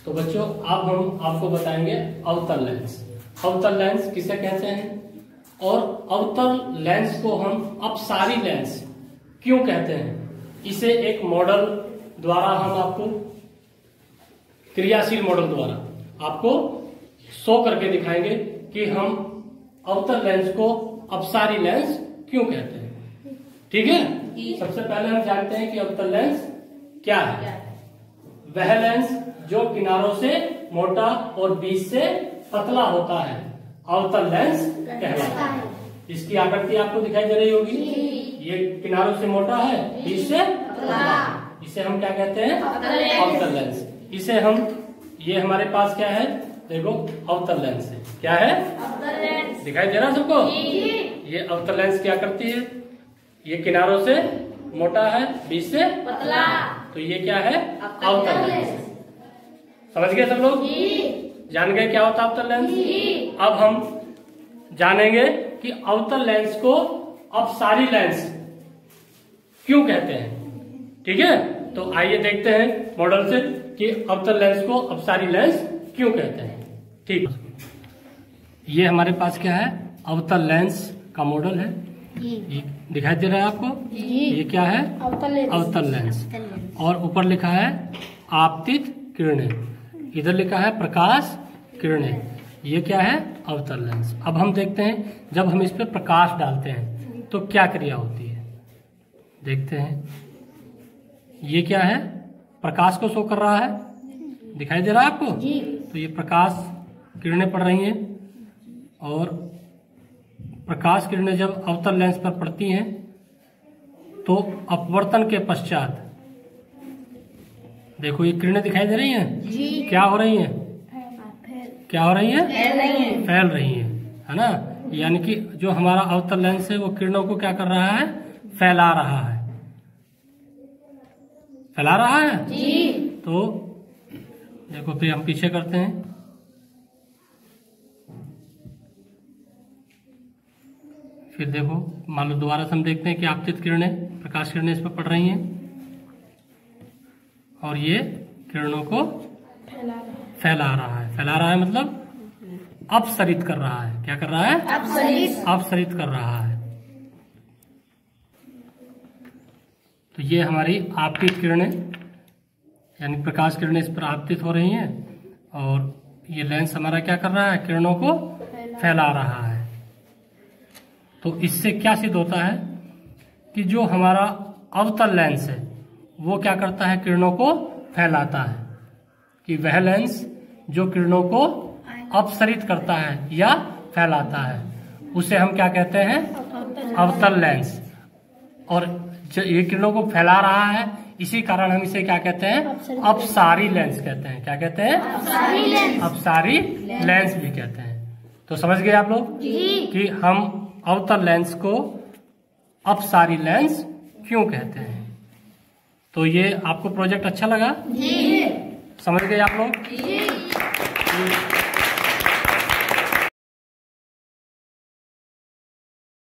तो बच्चों अब हम आपको बताएंगे अवतल लेंस। अवतल लेंस किसे कहते हैं और अवतल लेंस को हम अपसारी लेंस क्यों कहते हैं, इसे एक मॉडल द्वारा हम आपको, क्रियाशील मॉडल द्वारा आपको शो करके दिखाएंगे कि हम अवतल लेंस को अपसारी लेंस क्यों कहते हैं। ठीक है, सबसे पहले हम जानते हैं कि अवतल लेंस क्या है। वह लेंस जो किनारों से मोटा और बीच से पतला होता है अवतल लेंस कहलाता है। इसकी आकृति आपको दिखाई दे रही होगी, ये किनारों से मोटा है, बीच से पतला, इसे हम क्या कहते हैं, अवतल लेंस। इसे हम, ये हमारे पास क्या है, देखो अवतल लेंस है। क्या है, अवतल लेंस। दिखाई दे रहा है सबको? ये अवतल लेंस क्या करती है, ये किनारों से मोटा है, बीच से पतला, तो ये क्या है, अवतल लेंस। समझ गए सब लोग? जान गए क्या होता है अवतल लेंस? अब हम जानेंगे कि अवतल लेंस को अपसारी लेंस क्यों कहते हैं। ठीक है, तो आइए देखते हैं मॉडल से कि अवतल लेंस को अपसारी लेंस क्यों कहते हैं। ठीक, ये हमारे पास क्या है, अवतल लेंस का मॉडल है। ये दिखाई दे रहा है आपको? ये क्या है, अवतल लेंस। और ऊपर लिखा है आपतित किरणें, इधर लिखा है प्रकाश किरणें। ये क्या है, अवतल लेंस। अब हम देखते हैं जब हम इस पे प्रकाश डालते हैं तो क्या क्रिया होती है, देखते हैं। ये क्या है, प्रकाश को शो कर रहा है, दिखाई दे रहा है आपको? तो ये प्रकाश किरणें पड़ रही हैं और प्रकाश किरणें जब अवतल लेंस पर पड़ती हैं तो अपवर्तन के पश्चात देखो ये किरणें दिखाई दे रही हैं, क्या हो रही हैं, क्या हो रही है, फैल रही है ना। यानी कि जो हमारा अवतल लेंस है वो किरणों को क्या कर रहा है, फैला रहा है, फैला रहा है। तो देखो फिर हम पीछे करते हैं, फिर देखो मान लो दोबारा से हम देखते हैं कि आपतित किरणें, प्रकाश किरणें इस पर पड़ रही हैं और ये किरणों को फैला रहा है। फैला रहा है मतलब अपसरित कर रहा है। क्या कर रहा है, अपसरित कर रहा है। तो ये हमारी आपतित किरणें यानी प्रकाश किरणें इस पर आपतित हो रही हैं और ये लेंस हमारा क्या कर रहा है, किरणों को फैला रहा है। तो इससे क्या सिद्ध होता है कि जो हमारा अवतल लेंस है वो क्या करता है, किरणों को फैलाता है। कि वह लेंस जो किरणों को अपसरित करता है या फैलाता है उसे हम क्या कहते हैं, अवतल लेंस। और जो ये किरणों को फैला रहा है इसी कारण हम इसे क्या कहते हैं, अपसारी लेंस कहते हैं। क्या कहते हैं, अपसारी लेंस भी कहते हैं। तो समझ गए आप लोग कि हम अवतल लेंस को अपसारी लेंस क्यों कहते हैं। तो ये आपको प्रोजेक्ट अच्छा लगा? समझ गए आप लोग?